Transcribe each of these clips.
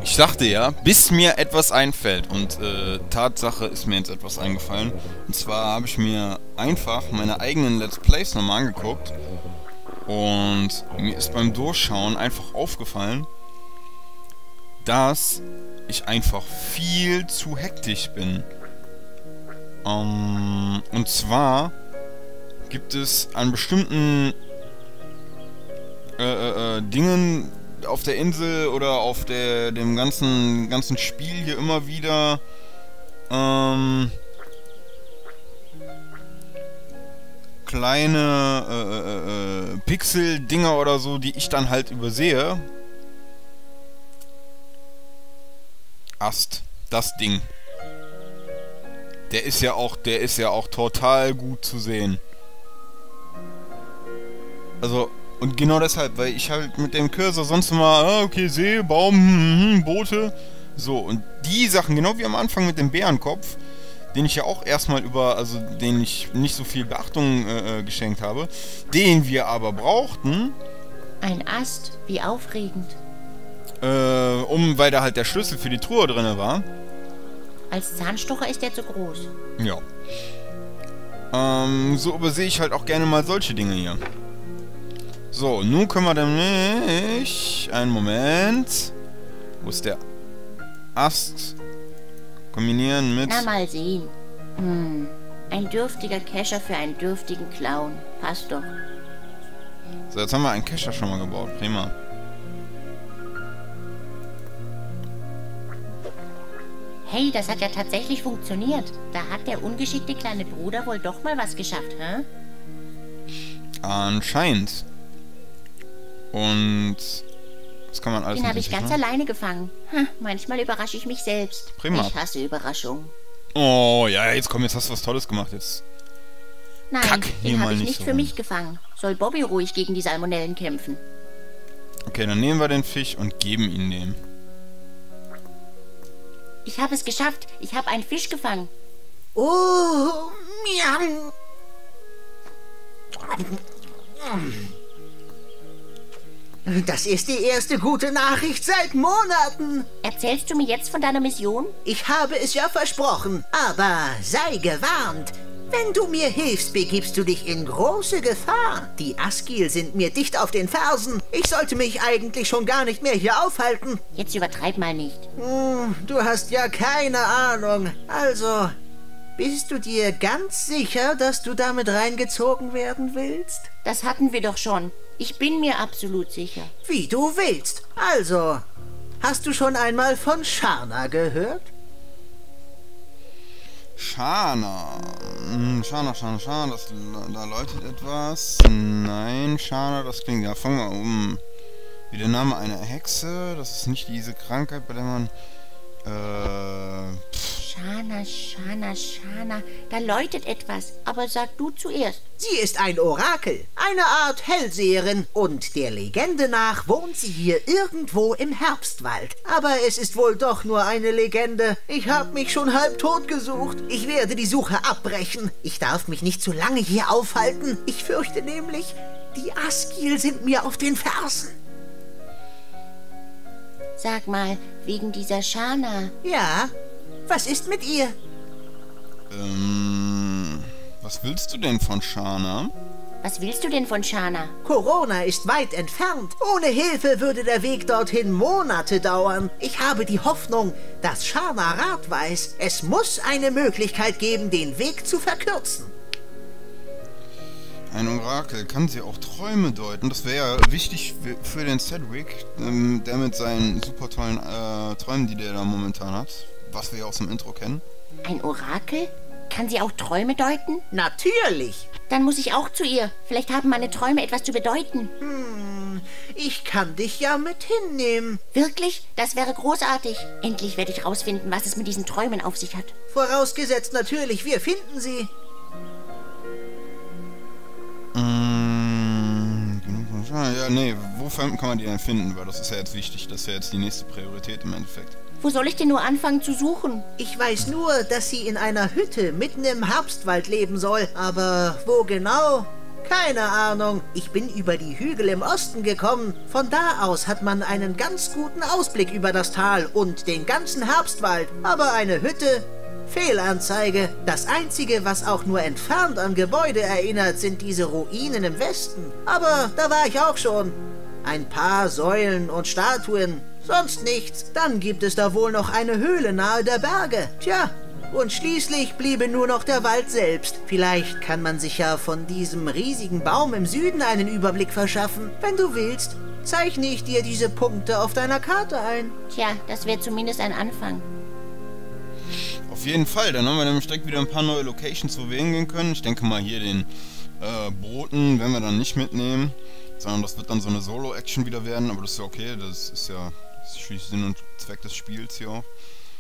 Ich dachte ja, bis mir etwas einfällt. Und Tatsache ist mir jetzt etwas eingefallen. Und zwar habe ich mir einfach meine eigenen Let's Plays nochmal angeguckt. Und mir ist beim Durchschauen einfach aufgefallen, dass ich einfach viel zu hektisch bin. Und zwar gibt es an bestimmten Dingen auf der Insel oder auf dem ganzen Spiel hier immer wieder kleine Pixel-Dinger oder so, die ich dann halt übersehe. Ast, das Ding. Der ist ja auch total gut zu sehen. Also, und genau deshalb, weil ich halt mit dem Cursor sonst immer, okay, See, Baum, Boote. So, und die Sachen, genau wie am Anfang mit dem Bärenkopf, den ich ja auch erstmal den ich nicht so viel Beachtung geschenkt habe, den wir aber brauchten. Ein Ast, wie aufregend. Weil da halt der Schlüssel für die Truhe drin war. Als Zahnstocher ist der zu groß. Ja. So übersehe ich halt auch gerne mal solche Dinge hier. So, nun können wir nämlich... Einen Moment. Wo ist der Ast? Kombinieren mit... Na, mal sehen. Ein dürftiger Kescher für einen dürftigen Clown. Passt doch. So, jetzt haben wir einen Kescher schon mal gebaut. Prima. Hey, das hat ja tatsächlich funktioniert. Da hat der ungeschickte kleine Bruder wohl doch mal was geschafft, hä? Anscheinend. Und das kann man alles. Den habe ich ganz alleine gefangen. Manchmal überrasche ich mich selbst. Prima. Ich hasse Überraschungen. Oh, ja, jetzt komm, jetzt hast du was Tolles gemacht. Jetzt. Nein, Kack, den habe ich nicht nicht so für rum. mich gefangen. Soll Bobby ruhig gegen die Salmonellen kämpfen. Okay, dann nehmen wir den Fisch und geben ihn dem. Ich habe es geschafft. Ich habe einen Fisch gefangen. Oh, miam. Das ist die erste gute Nachricht seit Monaten. Erzählst du mir jetzt von deiner Mission? Ich habe es ja versprochen, aber sei gewarnt. Wenn du mir hilfst, begibst du dich in große Gefahr. Die Askil sind mir dicht auf den Fersen. Ich sollte mich eigentlich schon gar nicht mehr hier aufhalten. Jetzt übertreib mal nicht. Du hast ja keine Ahnung. Also, bist du dir ganz sicher, dass du damit reingezogen werden willst? Das hatten wir doch schon. Ich bin mir absolut sicher. Wie du willst. Also, hast du schon einmal von Sharna gehört? Shana. Shana, da läutet etwas. Nein, Shana, das klingt... Ja, fangen wir um. Wie der Name einer Hexe. Das ist nicht diese Krankheit, bei der man... Shana. Da läutet etwas. Aber sag du zuerst. Sie ist ein Orakel, eine Art Hellseherin. Und der Legende nach wohnt sie hier irgendwo im Herbstwald. Aber es ist wohl doch nur eine Legende. Ich habe mich schon halb tot gesucht. Ich werde die Suche abbrechen. Ich darf mich nicht zu lange hier aufhalten. Ich fürchte nämlich, die Askil sind mir auf den Fersen. Sag mal, wegen dieser Shana. Ja, was ist mit ihr? Was willst du denn von Shana? Was willst du denn von Shana? Corona ist weit entfernt. Ohne Hilfe würde der Weg dorthin Monate dauern. Ich habe die Hoffnung, dass Shana Rat weiß. Es muss eine Möglichkeit geben, den Weg zu verkürzen. Ein Orakel, kann sie auch Träume deuten? Das wäre ja wichtig für den Cedric, der mit seinen super tollen Träumen, die der da momentan hat. Was wir ja aus dem Intro kennen. Ein Orakel? Kann sie auch Träume deuten? Natürlich. Dann muss ich auch zu ihr. Vielleicht haben meine Träume etwas zu bedeuten. Ich kann dich ja mit hinnehmen. Wirklich? Das wäre großartig. Endlich werde ich rausfinden, was es mit diesen Träumen auf sich hat. Vorausgesetzt natürlich, wir finden sie. Ja, nee, wo kann man die denn finden? Weil das ist ja jetzt wichtig, das ist ja jetzt die nächste Priorität im Endeffekt. Wo soll ich denn nur anfangen zu suchen? Ich weiß nur, dass sie in einer Hütte mitten im Herbstwald leben soll. Aber wo genau, Keine Ahnung. Ich bin über die Hügel im Osten gekommen. Von da aus hat man einen ganz guten Ausblick über das Tal und den ganzen Herbstwald. Aber eine Hütte? Fehlanzeige. Das Einzige, was auch nur entfernt an Gebäude erinnert, sind diese Ruinen im Westen. Aber da war ich auch schon. Ein paar Säulen und Statuen. Sonst nichts. Dann gibt es da wohl noch eine Höhle nahe der Berge. Tja. Und schließlich bliebe nur noch der Wald selbst. Vielleicht kann man sich ja von diesem riesigen Baum im Süden einen Überblick verschaffen. Wenn du willst, zeichne ich dir diese Punkte auf deiner Karte ein. Tja, das wäre zumindest ein Anfang. Auf jeden Fall, dann haben wir nämlich direkt wieder ein paar neue Locations, wo wir hingehen können. Ich denke mal hier den Boten werden wir dann nicht mitnehmen, sondern das wird dann so eine Solo-Action wieder werden, aber das ist ja okay, das ist ja schließlich Sinn und Zweck des Spiels hier auch.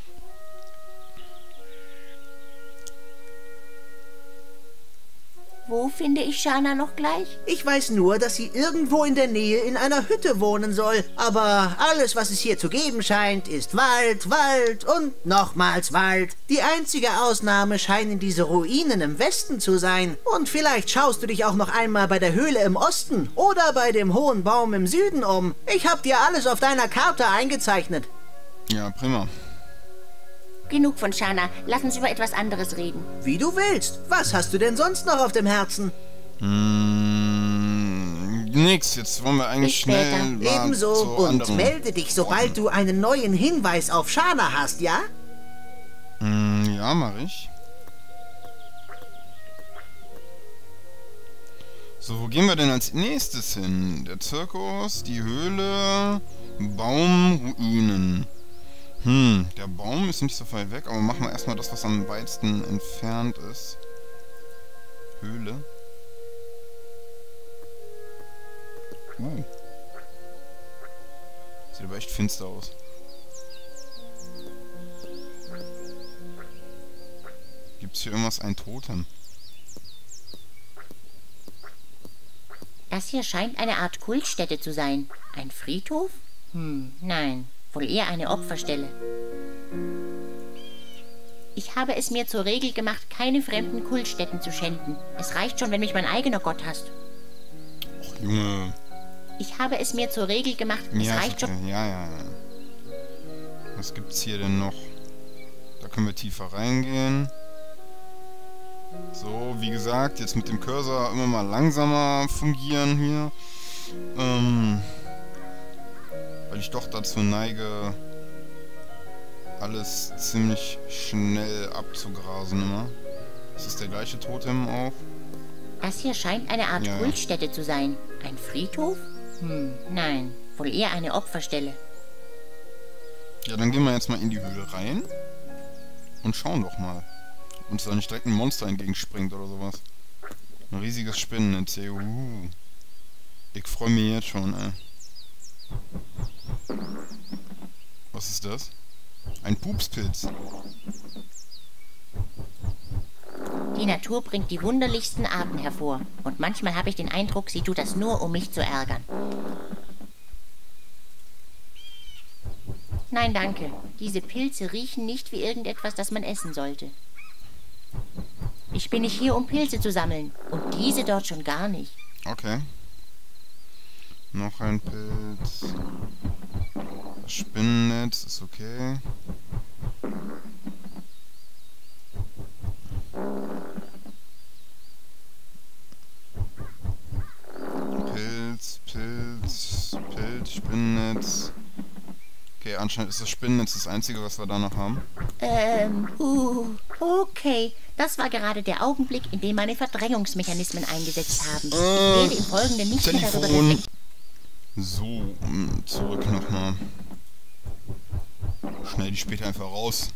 Wo finde ich Shana noch gleich? Ich weiß nur, dass sie irgendwo in der Nähe in einer Hütte wohnen soll. Aber alles, was es hier zu geben scheint, ist Wald, Wald und nochmals Wald. Die einzige Ausnahme scheinen diese Ruinen im Westen zu sein. Und vielleicht schaust du dich auch noch einmal bei der Höhle im Osten oder bei dem hohen Baum im Süden um. Ich hab dir alles auf deiner Karte eingezeichnet. Ja, prima. Genug von Shana. Lass uns über etwas anderes reden. Wie du willst. Was hast du denn sonst noch auf dem Herzen? Nix. Jetzt wollen wir eigentlich Bis später. schnell mal Ebenso. zu Und anderen melde dich, sobald Orten. du einen neuen Hinweis auf Shana hast, ja? Ja, mach ich. So, wo gehen wir denn als nächstes hin? Der Zirkus, die Höhle, Baum, Ruinen. Der Baum ist nicht so weit weg, aber machen wir erstmal das, was am weitesten entfernt ist. Höhle. Sieht aber echt finster aus. Gibt's hier irgendwas? Ein Totem? Das hier scheint eine Art Kultstätte zu sein. Ein Friedhof? Nein. Wohl eher eine Opferstelle. Ich habe es mir zur Regel gemacht, keine fremden Kultstätten zu schänden. Es reicht schon, wenn mich mein eigener Gott hasst. Och, Junge. Ich habe es mir zur Regel gemacht, es Ja, reicht schon... ja. Was gibt's hier denn noch? Da können wir tiefer reingehen. So, wie gesagt, jetzt mit dem Cursor immer mal langsamer fungieren hier. Weil ich doch dazu neige, alles ziemlich schnell abzugrasen immer. Ist das der gleiche Totem auch? Das hier scheint eine Art Ja. Kultstätte zu sein. Ein Friedhof? Nein. Wohl eher eine Opferstelle. Ja, dann gehen wir jetzt mal in die Höhle rein und schauen doch mal. Ob uns da nicht direkt ein Monster entgegenspringt oder sowas. Ein riesiges Spinnennetz hier. Ich freue mich jetzt schon, ey. Was ist das? Ein Pupspilz. Die Natur bringt die wunderlichsten Arten hervor. Und manchmal habe ich den Eindruck, sie tut das nur, um mich zu ärgern. Nein, danke. Diese Pilze riechen nicht wie irgendetwas, das man essen sollte. Ich bin nicht hier, um Pilze zu sammeln. Und diese dort schon gar nicht. Okay. Noch ein Pilz. Das Spinnennetz ist okay. Pilz, Spinnennetz. Okay, anscheinend ist das Spinnennetz das einzige, was wir da noch haben. Okay. Das war gerade der Augenblick, in dem meine Verdrängungsmechanismen eingesetzt haben. Ich werde im Folgenden nicht mehr darüber Telefon. reflektieren. So, zurück nochmal. Schnell die später einfach raus.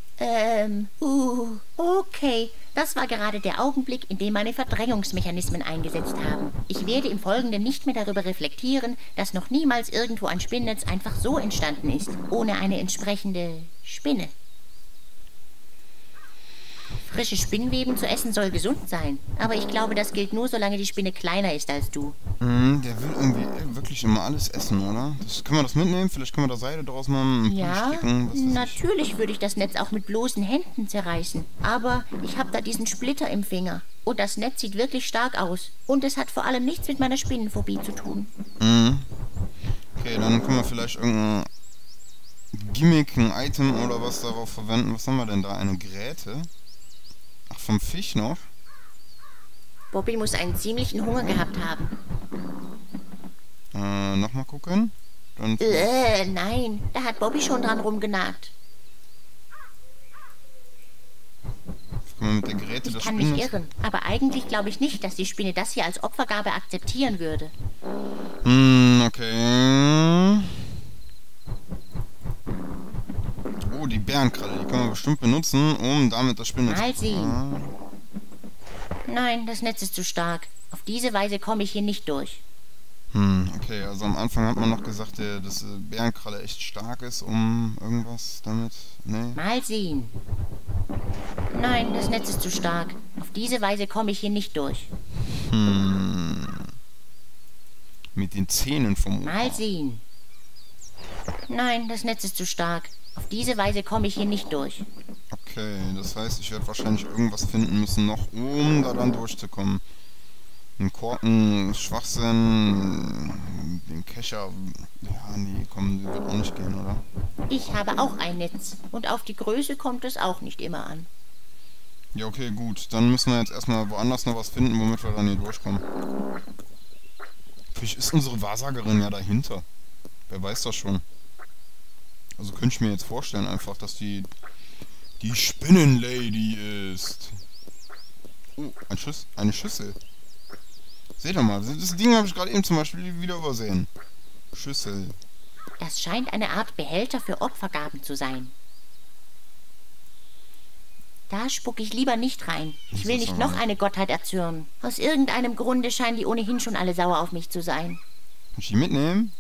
Okay. Das war gerade der Augenblick, in dem meine Verdrängungsmechanismen eingesetzt haben. Ich werde im Folgenden nicht mehr darüber reflektieren, dass noch niemals irgendwo ein Spinnnetz einfach so entstanden ist, ohne eine entsprechende Spinne. Frische Spinnweben zu essen soll gesund sein. Aber ich glaube, das gilt nur, solange die Spinne kleiner ist als du. Der will irgendwie wirklich immer alles essen, oder? Können wir das mitnehmen? Vielleicht können wir da Seide draus machen, Ja, stricken, was weiß ich. natürlich würde ich das Netz auch mit bloßen Händen zerreißen. Aber ich habe da diesen Splitter im Finger. Und das Netz sieht wirklich stark aus. Und es hat vor allem nichts mit meiner Spinnenphobie zu tun. Okay, dann können wir vielleicht irgendein Gimmick, ein Item oder was darauf verwenden. Was haben wir denn da? Eine Gräte? Ach, vom Fisch noch? Bobby muss einen ziemlichen Hunger gehabt haben. Nochmal gucken. Dann Nein, da hat Bobby schon dran rumgenagt. können wir mit der Geräte Ich das kann mich Spinnen. irren, aber eigentlich glaube ich nicht, dass die Spinne das hier als Opfergabe akzeptieren würde. Okay. Oh, die Bärenkralle, die können wir bestimmt benutzen, um damit das Spinnen Mal zu... sehen. Nein, das Netz ist zu stark. Auf diese Weise komme ich hier nicht durch. Okay, also am Anfang hat man noch gesagt, dass Bärenkralle echt stark ist, um irgendwas damit... Nee. Mal sehen. Nein, das Netz ist zu stark. Auf diese Weise komme ich hier nicht durch. Mit den Zähnen vom Opa. Mal sehen. Nein, das Netz ist zu stark. Auf diese Weise komme ich hier nicht durch. Okay, das heißt, ich werde wahrscheinlich irgendwas finden müssen noch, um da dann durchzukommen. Den Korken, Schwachsinn, den Kescher, ja, nee, komm, die wird auch nicht gehen, oder? Ich habe auch ein Netz. Und auf die Größe kommt es auch nicht immer an. Ja, okay, gut. Dann müssen wir jetzt erstmal woanders noch was finden, womit wir dann hier durchkommen. Vielleicht ist unsere Wahrsagerin ja dahinter. Wer weiß das schon. Also könnte ich mir jetzt vorstellen einfach, dass die Spinnenlady ist. Oh, eine Schüssel. Seht doch mal, das Ding habe ich gerade eben zum Beispiel wieder übersehen. Schüssel. Das scheint eine Art Behälter für Opfergaben zu sein. Da spucke ich lieber nicht rein. Ich will nicht noch eine Gottheit erzürnen. Aus irgendeinem Grunde scheinen die ohnehin schon alle sauer auf mich zu sein. Kann ich die mitnehmen?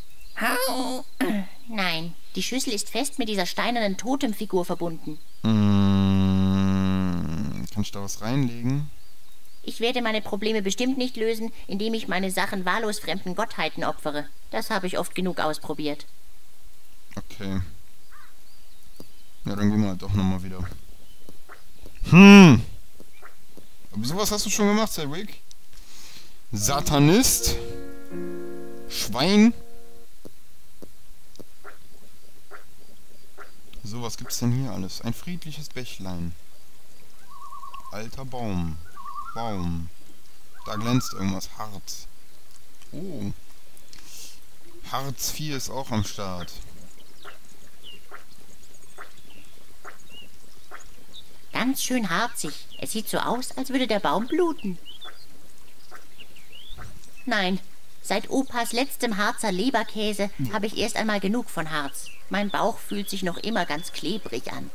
Nein, die Schüssel ist fest mit dieser steinernen Totemfigur verbunden. Kann ich da was reinlegen? Ich werde meine Probleme bestimmt nicht lösen, indem ich meine Sachen wahllos fremden Gottheiten opfere. Das habe ich oft genug ausprobiert. Okay. Ja, dann gehen wir halt doch nochmal wieder. Aber sowas hast du schon gemacht, Cedric? Satanist? Schwein? So, was gibt's denn hier alles? Ein friedliches Bächlein. Alter Baum. Da glänzt irgendwas. Harz. Oh. Harz IV ist auch am Start. Ganz schön harzig. Es sieht so aus, als würde der Baum bluten. Nein, seit Opas letztem Harzer Leberkäse habe ich erst einmal genug von Harz. Mein Bauch fühlt sich noch immer ganz klebrig an.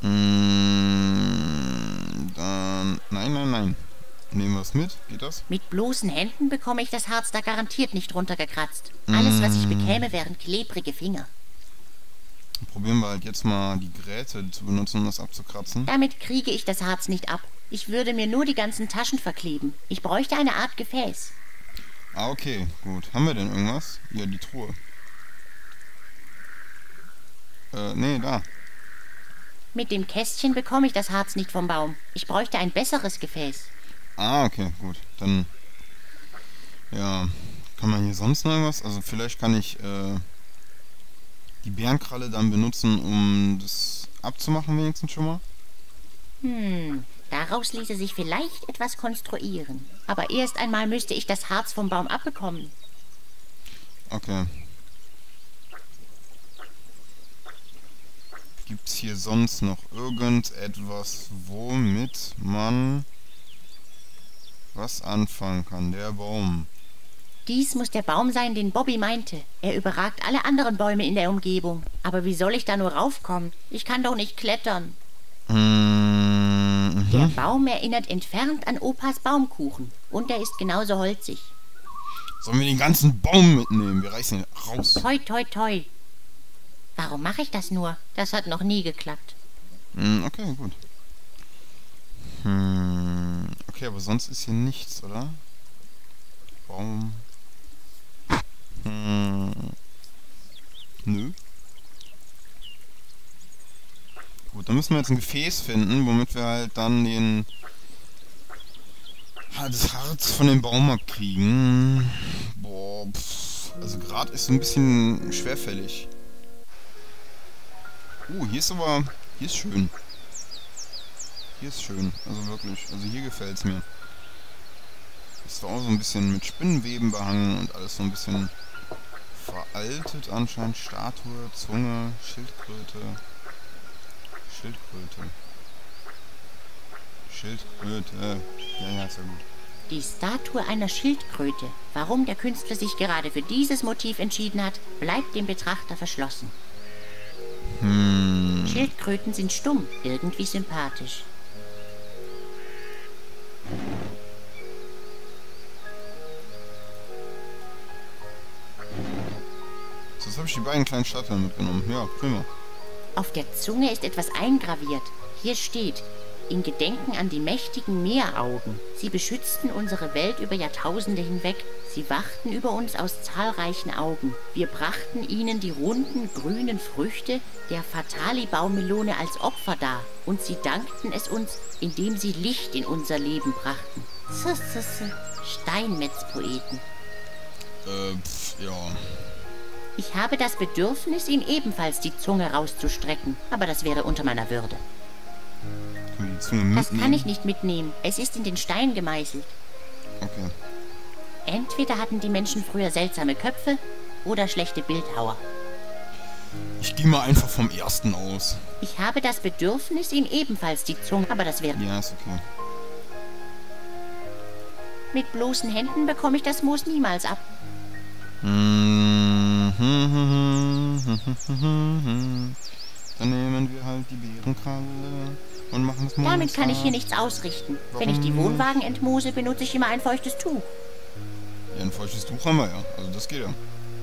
Dann... Nein. Nehmen wir es mit? Geht das? Mit bloßen Händen bekomme ich das Harz da garantiert nicht runtergekratzt. Alles, was ich bekäme, wären klebrige Finger. Dann probieren wir halt jetzt mal die Geräte zu benutzen, um das abzukratzen. Damit kriege ich das Harz nicht ab. Ich würde mir nur die ganzen Taschen verkleben. Ich bräuchte eine Art Gefäß. Ah, okay, gut. Haben wir denn irgendwas? Ja, die Truhe. Nee, da. Mit dem Kästchen bekomme ich das Harz nicht vom Baum. Ich bräuchte ein besseres Gefäß. Ah, okay, gut. Dann... Ja... Kann man hier sonst noch irgendwas? Also vielleicht kann ich, die Bärenkralle dann benutzen, um das abzumachen wenigstens schon mal. Daraus ließe sich vielleicht etwas konstruieren. Aber erst einmal müsste ich das Harz vom Baum abbekommen. Okay. Gibt's hier sonst noch irgendetwas, womit man was anfangen kann? Der Baum. Dies muss der Baum sein, den Bobby meinte. Er überragt alle anderen Bäume in der Umgebung. Aber wie soll ich da nur raufkommen? Ich kann doch nicht klettern. Der Baum erinnert entfernt an Opas Baumkuchen. Und er ist genauso holzig. Sollen wir den ganzen Baum mitnehmen? Wir reißen ihn raus. Toi, toi, toi. Warum mache ich das nur? Das hat noch nie geklappt. Okay, gut. Okay, aber sonst ist hier nichts, oder? Baum. Nö. Gut, dann müssen wir jetzt ein Gefäß finden, womit wir halt dann das Harz von dem Baum abkriegen. Boah, also gerade ist so ein bisschen schwerfällig. Hier ist schön. Hier ist schön, also wirklich. Also hier gefällt es mir. Ist auch so ein bisschen mit Spinnenweben behangen und alles so ein bisschen veraltet anscheinend. Statue, Zunge, Schildkröte. Ja, ist ja gut. Die Statue einer Schildkröte. Warum der Künstler sich gerade für dieses Motiv entschieden hat, bleibt dem Betrachter verschlossen. Schildkröten sind stumm, irgendwie sympathisch. So, jetzt habe ich die beiden kleinen Statuen mitgenommen. Ja, prima. Auf der Zunge ist etwas eingraviert. Hier steht: In Gedenken an die mächtigen Meeraugen. Sie beschützten unsere Welt über Jahrtausende hinweg. Sie wachten über uns aus zahlreichen Augen. Wir brachten ihnen die runden, grünen Früchte der Fatali-Baumelone als Opfer dar. Und sie dankten es uns, indem sie Licht in unser Leben brachten. Steinmetzpoeten. Ja. Ich habe das Bedürfnis, ihm ebenfalls die Zunge rauszustrecken. Aber das wäre unter meiner Würde. Können wir die Zunge mitnehmen? Das kann ich nicht mitnehmen. Es ist in den Stein gemeißelt. Okay. Entweder hatten die Menschen früher seltsame Köpfe oder schlechte Bildhauer. Ich gehe mal einfach vom ersten aus. Ich habe das Bedürfnis, ihm ebenfalls die Zunge... Aber das wäre... Ja, ist okay. Mit bloßen Händen bekomme ich das Moos niemals ab. Dann nehmen wir halt die Bärenkralle und machen das Moos. Damit kann ich hier nichts ausrichten. Warum Wenn ich die nicht? Wohnwagen entmoose, benutze ich immer ein feuchtes Tuch. Ja, ein feuchtes Tuch haben wir ja. Also das geht ja.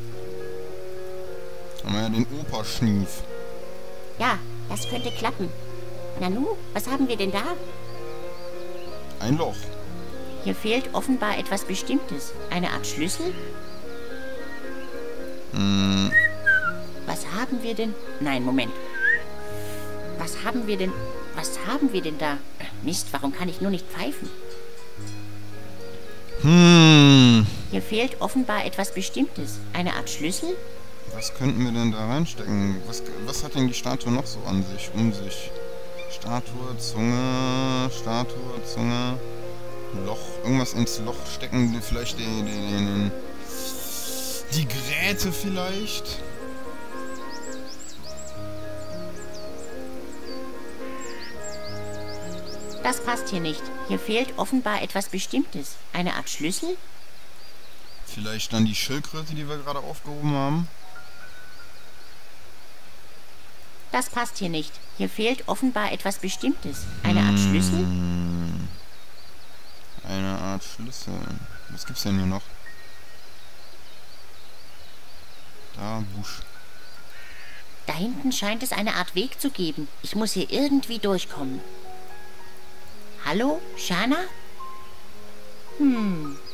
Haben wir ja den Opa-Schnief. Ja, das könnte klappen. Nanu, was haben wir denn da? Ein Loch. Hier fehlt offenbar etwas Bestimmtes. Eine Art Schlüssel? Was haben wir denn? Nein, Moment. Was haben wir denn da? Mist, warum kann ich nur nicht pfeifen? Hier fehlt offenbar etwas Bestimmtes. Eine Art Schlüssel? Was könnten wir denn da reinstecken? Was hat denn die Statue noch so an sich, um sich? Statue, Zunge, Loch, irgendwas ins Loch stecken, vielleicht die Gräte vielleicht? Das passt hier nicht. Hier fehlt offenbar etwas Bestimmtes. Eine Art Schlüssel? Vielleicht dann die Schildkröte, die wir gerade aufgehoben haben? Das passt hier nicht. Hier fehlt offenbar etwas Bestimmtes. Eine Art Schlüssel? Eine Art Schlüssel. Was gibt's denn hier noch? Da, Busch. Da hinten scheint es eine Art Weg zu geben. Ich muss hier irgendwie durchkommen. Hallo, Shana?